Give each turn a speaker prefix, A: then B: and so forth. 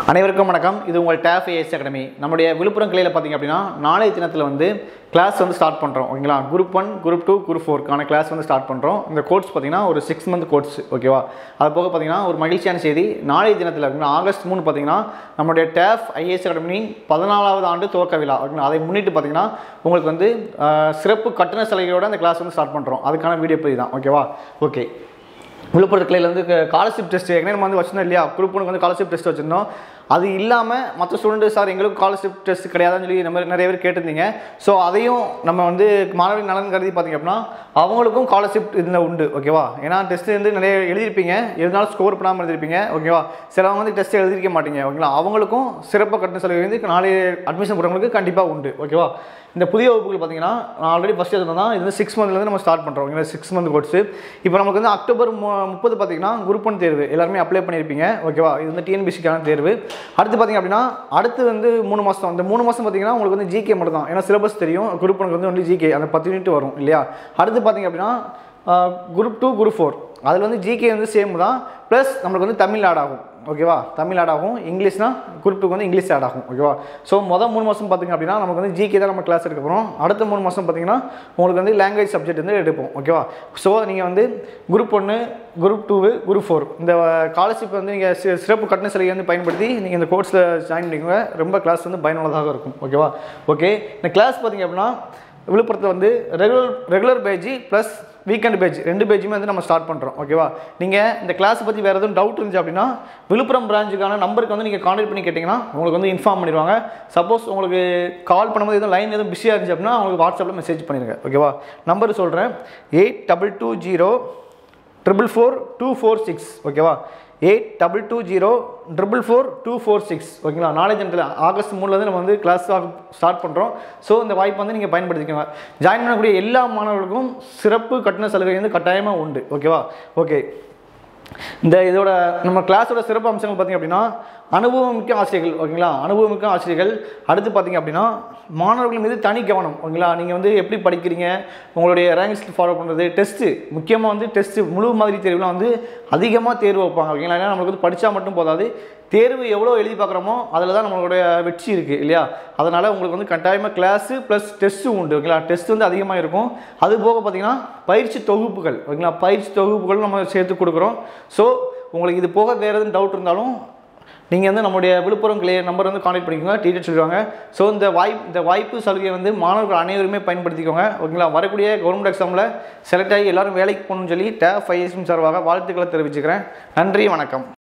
A: அனைவருக்கும் வணக்கம். இது உங்கள் TNPSC அகாடமி. நம்முடைய விழுப்புரம் கிளையில் பார்த்தீங்க அப்படின்னா நாளைய தினத்தில் வந்து கிளாஸ் வந்து ஸ்டார்ட் பண்ணுறோம். ஓகேங்களா, குரூப் 1, குரூப் 2, குரூப் 4க்கான கிளாஸ் வந்து ஸ்டார்ட் பண்ணுறோம். இந்த கோர்ஸ் பார்த்தீங்கன்னா ஒரு 6 மந்த் கோர்ஸ். ஓகேவா, அது போக பார்த்தீங்கன்னா ஒரு மகிழ்ச்சியான செய்தி, நாளைய தினத்தில் ஆகஸ்ட் 3 பார்த்தீங்கன்னா நம்மளுடைய TNPSC அகாடமி 14வது ஆண்டு துவக்க விழா. ஓகேங்களா, அதை முன்னிட்டு பார்த்தீங்கன்னா உங்களுக்கு வந்து சிறப்பு கட்டண சலுகையோட அந்த கிளாஸ் வந்து ஸ்டார்ட் பண்ணுறோம். அதுக்கான வீடியோ பற்றி தான். ஓகேவா, ஓகே. விழுப்புரம் கிளையில் வந்து ஸ்காலர்ஷிப் டெஸ்ட் ஏற்கனவே நம்ம வந்து வச்சுருந்தோம் இல்லையா, குரூப் 1 வந்து ஸ்காலர்ஷிப் டெஸ்ட் வச்சுருந்தோம். அது இல்லாமல் மற்ற ஸ்டூடெண்ட் சார் எங்களுக்கு ஸ்காலர்ஷிப் டெஸ்ட் கிடையாதுன்னு சொல்லி நம்ம நிறைய பேர் கேட்டிருந்தீங்க. ஸோ அதையும் நம்ம வந்து மாணவர்கள் நலன் கருதி பார்த்திங்க அப்படின்னா அவங்களுக்கும் ஸ்காலர்ஷிப் இதில் உண்டு. ஓகேவா, ஏன்னா டெஸ்ட் வந்து நிறைய எழுதியிருப்பீங்க, இருந்தாலும் ஸ்கோர் பண்ணாமல் எழுதிருப்பீங்க. ஓகேவா, சிலவங்க வந்து டெஸ்ட் எழுதிருக்க மாட்டீங்க. ஓகேங்களா, அவங்களுக்கும் சிறப்பு கட்டண சலுகை வந்து நாளைய அட்மிஷன் போடுறவங்களுக்கு கண்டிப்பாக உண்டு. ஓகேவா, இந்த புதிய வகுப்புகள் பார்த்தீங்கன்னா நான் ஆல்ரெடி ஃபஸ்ட் இயர் தான், இது வந்து 6 மந்த்லேருந்து நம்ம ஸ்டார்ட் பண்ணுறோம். ஓகேங்களா, 6 மந்த் கோர்ஸ். இப்போ நமக்கு வந்து அக்டோபர் 30 பார்த்தீங்கன்னா குரூப் 1 தேர்வு எல்லாருமே அப்ளை பண்ணியிருப்பீங்க. ஓகேவா, இது வந்து TNPSCக்கான தேர்வு. அடுத்து பார்த்தீங்க அப்படின்னா அடுத்து வந்து 3 மாதம். அந்த 3 மாதம் பார்த்தீங்கன்னா உங்களுக்கு வந்து ஜிகே மட்டும் தான், ஏன்னா சிலபஸ் தெரியும். குரூப் 1 வந்து ஒன்லி ஜிகே, அந்த 10 யூனிட் வரும் இல்லையா. அடுத்து பார்த்தீங்க அப்படின்னா குரூப் 2, குரூப் 4 அதில் வந்து ஜிகே வந்து சேம் தான், ப்ளஸ் நம்மளுக்கு வந்து தமிழ் ஆட் ஆகும். ஓகேவா, தமிழ் ஆட் ஆகும், இங்கிலீஷ்னா குரூப் 2 வந்து இங்கிலீஷ் ஆட் ஆகும். ஓகேவா, ஸோ மொதல் 3 மாதம் பார்த்திங்க அப்படின்னா நமக்கு வந்து ஜிகே தான் நம்ம கிளாஸ் எடுக்க போகிறோம். அடுத்த 3 மாதம் பார்த்திங்கன்னா உங்களுக்கு வந்து லாங்குவேஜ் சப்ஜெக்ட் வந்து எடுப்போம். ஓகேவா, ஸோ நீங்கள் வந்து குரூப் 1, குரூப் 2, குரூப் 4 இந்த ஸ்காலர்ஷிப் வந்து நீங்கள் சிறப்பு கட்டண சலுகை வந்து பயன்படுத்தி நீங்கள் இந்த கோர்ஸில் ஜாயின் பண்ணிக்கோங்க. ரொம்ப கிளாஸ் வந்து பயனுள்ளதாக இருக்கும். ஓகேவா, ஓகே. இந்த கிளாஸ் பார்த்திங்க அப்படின்னா விழுப்புரத்தில் வந்து regular page plus weekend page 2 பேஜுமே வந்து நம்ம ஸ்டார்ட் பண்ணுறோம். ஓகேவா, நீங்கள் இந்த கிளாஸ் பற்றி வேறு எதுவும் டவுட் இருந்துச்சு அப்படின்னா விழுப்புரம் பிரான்ச்சுக்கான நம்பருக்கு வந்து நீங்கள் கான்டாக்ட் பண்ணி கேட்டிங்கன்னா உங்களுக்கு வந்து இன்ஃபார்ம் பண்ணிடுவாங்க. சப்போஸ் உங்களுக்கு கால் பண்ணும்போது எதுவும் லைன் எதுவும் பிஸியாக இருந்துச்சு அப்படின்னா உங்களுக்கு வாட்ஸ்அப்பில் மெசேஜ் பண்ணிடுங்க. ஓகேவா, நம்பர் சொல்கிறேன், 8220444246. ஓகேவா, 8220444246. ஓகேங்களா, நாளைய தினத்தில் ஆகஸ்ட் 3 நம்ம வந்து கிளாஸ் ஸ்டார்ட் பண்ணுறோம். ஸோ இந்த வாய்ப்பு வந்து நீங்கள் பயன்படுத்திக்கோங்க. ஜாயின் பண்ணக்கூடிய எல்லா மாணவர்களுக்கும் சிறப்பு கட்டண சலுகை வந்து கட்டாயமாக உண்டு. ஓகேவா, ஓகே. இந்த இதோட நம்ம கிளாஸோட சிறப்பு அம்சங்கள் பார்த்திங்க அப்படின்னா அனுபவமிக்க ஆசிரியர்கள். ஓகேங்களா, அனுபவமிக்க ஆசிரியர்கள். அடுத்து பார்த்திங்க அப்படின்னா மாணவர்கள் மீது தனி கவனம். ஓகேங்களா, நீங்கள் வந்து எப்படி படிக்கிறீங்க, உங்களுடைய ரேங்க் லிஸ்ட் ஃபாலோ பண்ணுறது, டெஸ்ட்டு முக்கியமாக வந்து டெஸ்ட்டு முழு மாதிரி தேர்வுலாம் வந்து அதிகமாக தேர்வு வைப்பாங்க. ஓகேங்களா, ஏன்னா நம்மளுக்கு வந்து படித்தா மட்டும் போதாது, தேர்வு எவ்வளோ எழுதி பார்க்குறோமோ அதில் தான் நம்மளுடைய வெற்றி இருக்குது இல்லையா. அதனால் உங்களுக்கு வந்து கட்டாயமாக கிளாஸு ப்ளஸ் டெஸ்ட்டு உண்டு. ஓகேங்களா, டெஸ்ட் வந்து அதிகமாக இருக்கும். அது போக பார்த்திங்கன்னா பயிற்சி தொகுப்புகள். ஓகேங்களா, பயிற்சி தொகுப்புகள் நம்ம சேர்த்து கொடுக்குறோம். ஸோ உங்களுக்கு இது போக வேறு எதுவும் டவுட் இருந்தாலும் நீங்கள் வந்து நம்முடைய விழுப்புரம் கிளை நம்பர் வந்து கான்டாக்ட் பண்ணிக்கோங்க, டீட்டெயில் சொல்லுவாங்க. ஸோ இந்த வாய்ப்பு சலுகையை வந்து மாணவர்கள் அனைவருமே பயன்படுத்திக்கோங்க. ஓகேங்களா, வரக்கூடிய கவர்மெண்ட் எக்ஸாமில் செலக்ட் ஆகி எல்லோரும் வேலைக்கு போகணும்னு சொல்லி TNPSC சார்பாக வாழ்த்துக்களை தெரிவிச்சுக்கிறேன். நன்றி, வணக்கம்.